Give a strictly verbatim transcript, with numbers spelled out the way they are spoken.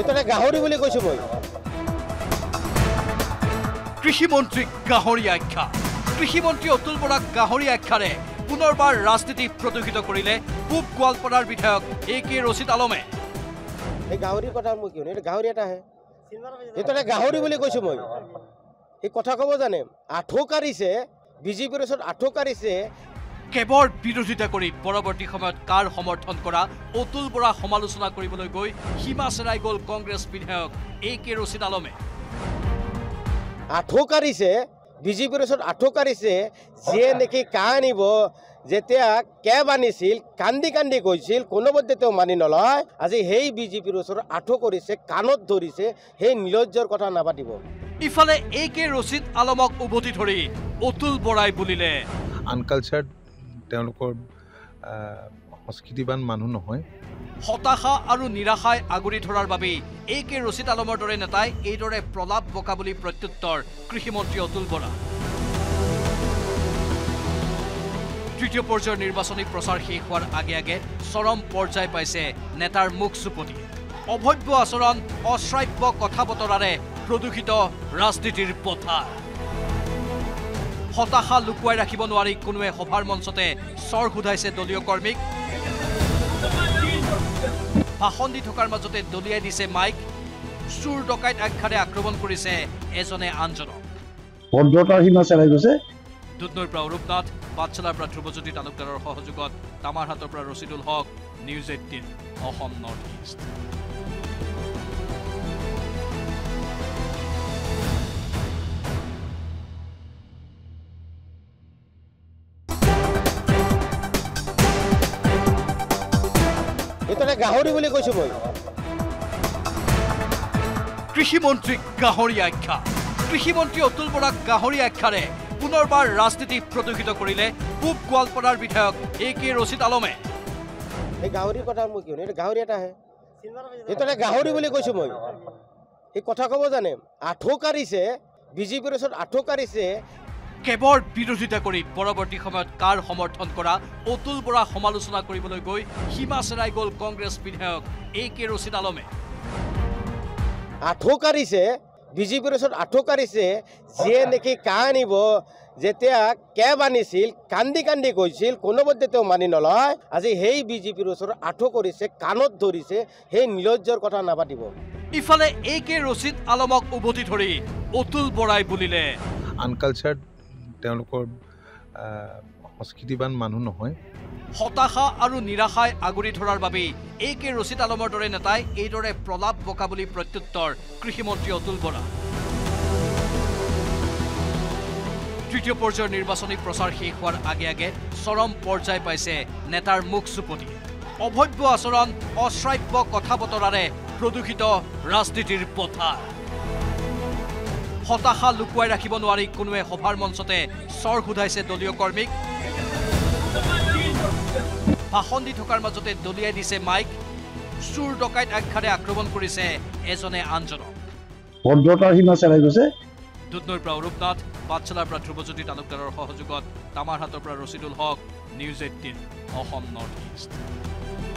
এইটো গাহৰি বুলি কৈছো মই কৃষি মন্ত্ৰীক গাহৰি আখ্যা কৃষি মন্ত্ৰী অতুল বৰাক গাহৰি আখ্যাৰে পুনৰবাৰ ৰাজনীতি প্ৰদূষিত কৰিলে পূব গোৱালপাৰাৰ বিধায়ক এ কে ৰচিদ আলমে এই গাহৰিৰ কথা মই কিয় এইটো গাহৰি এটা হে এইটো গাহৰি বুলি কৈছো মই এই কথা ক'ব জানে আঁঠু কাঢ়িছে বিজেপিৰ ওচৰত আঁঠু কাঢ়িছে কেৱল বিৰোধিতা কৰি পৰৱৰ্তী সময়ত কাৰ সমৰ্থন কৰা অতুল বৰা সমালোচনা কৰিবলৈ গৈ সীমা চেৰাই গ'ল কংগ্ৰেছ বিধায়ক এ কে ৰচিদ আলমে আঁঠু কাঢ়িছে বিজেপিৰ ওচৰত আঁঠু কাঢ়িছে যিয়ে নেকি কা আনিব যেতিয়া কেব আনিছিল কান্দি কান্দি গৈছিল কোনোমতে তেওঁ মানি নলয় আজি সেই বিজেপিৰ ওচৰত আঁঠু কৰিছে কাণত ধৰিছে সেই নিলজ্জৰ কথা নাপাতিব ইফালে এ কে ৰচিদ আলমক উভতি ধৰি অতুল বৰাই বুলিলে আনকালচাৰ্ড তেওঁলোকৰ সংস্কৃতিবান মানুহ নহয় হতাশা আৰু নিৰাশাই আগুৰি ধৰাৰ বাবেই এ কে ৰচিদ আলমৰ দৰে নেতাই এইদৰে প্ৰলাপ বকা বুলি প্ৰত্যুত্তৰ কৃষিমন্ত্ৰী অতুল বৰা তৃতীয় পৰ্যায়ৰ নিৰ্বাচনী প্ৰচাৰ শেষ হোৱাৰ আগে আগে চৰম পৰ্যায় পাইছে নেতাৰ মুখ চুপতি অভব্য আচৰণ অশ্ৰাব্য কথা বতৰাৰে প্ৰদূষিত ৰাজনীতিৰ পথাৰ হতাশা লুকুৱাই ৰাখিব নোৱাৰি কোনোৱে সভাৰ মঞ্চতে স্বৰ সোধাইছে দলীয় কৰ্মীক ভাষণ দি থকাৰ মাজতে দলিয়াই দিছে মাইক চুৰ ডকাইত আখ্যাৰে আক্ৰমণ কৰিছে এজনে আনজনক ভদ্ৰতাৰ সীমা চেৰাই গৈছে দুধনৈৰ পৰা অৰূপনাথ পাঠশালাৰ পৰা ধ্ৰুৱজ্যোতি তালুকদাৰৰ সহযোগত তামাৰহাটৰ পৰা Rashidul Haque news eighteen Assam north east এইটো গাহৰি বুলি কৈছো মই কৃষি মন্ত্ৰীক গাহৰি আখ্যা কৃষি মন্ত্ৰী অতুল বৰাক গাহৰি আখ্যাৰে পুনৰবাৰ ৰাজনীতি প্ৰদূষিত কৰিলে পূব গোৱালপাৰাৰ বিধায়ক এ কে ৰচিদ আলমে এই গাহৰিৰ কথা মই কিয় এইটো গাহৰি এটা হে এইটো গাহৰি বুলি কৈছো মই এই কথা ক'ব জানে আঁঠু কাঢ়িছে বিজেপিৰ ওচৰত আঁঠু কাঢ়িছে কেৱল বিৰোধিতা কৰি পৰৱৰ্তী সময়ত কাৰ সমৰ্থন কৰা অতুল বৰা সমালোচনা কৰিবলৈ গৈ সীমা চেৰাই গ'ল কংগ্ৰেছ বিধায়ক এ কে ৰচিদ আলমে আঁঠু কাঢ়িছে বিজেপিৰ ওচৰত আঁঠু কাঢ়িছে যিয়ে নেকি কা আনিব যেতিয়া কেব আনিছিল কান্দি কান্দি গৈছিল কোনোমতে তেওঁ মানি নলয় আজি সেই বিজেপিৰ ওচৰত আঁঠু কৰিছে কাণত ধৰিছে সেই নিলজ্জৰ কথা নাপাতিব ইফালে এ কে ৰচিদ আলমক উভতি ধৰি অতুল বৰাই বুলিলে আনকালচাৰ্ড তেওঁলোকৰ সংস্কৃতিবান মানুহ নহয় হতাশা আৰু নিৰাশাই আগুৰি ধৰাৰ বাবেই এ কে ৰচিদ আলমৰ দৰে নেতাই এইদৰে প্ৰলাপ বকা বুলি প্ৰত্যুত্তৰ কৃষিমন্ত্ৰী অতুল বৰা তৃতীয় পৰ্যায়ৰ নিৰ্বাচনী প্ৰচাৰ শেষ হোৱাৰ আগে আগে চৰম পৰ্যায় পাইছে নেতাৰ মুখ চুপতি অভব্য আচৰণ অশ্ৰাব্য কথা বতৰাৰে প্ৰদূষিত ৰাজনীতিৰ পথাৰ হতাশা লুকুৱাই ৰাখিব নোৱাৰি কোনোৱে সভাৰ মঞ্চতে স্বৰ সোধাইছে দলীয় কৰ্মীক ভাষণ দি থকাৰ মাজতে দলিয়াই দিছে মাইক চুৰ ডকাইত আখ্যাৰে আক্ৰমণ কৰিছে এজনে আনজনক ভদ্ৰতাৰ সীমা চেৰাই গৈছে দুধনৈৰ পৰা অৰূপনাথ পাঠশালাৰ পৰা ধ্ৰুৱজ্যোতি তালুকদাৰৰ সহযোগত তামাৰহাটৰ পৰা Rashidul Haque news eighteen Assam north east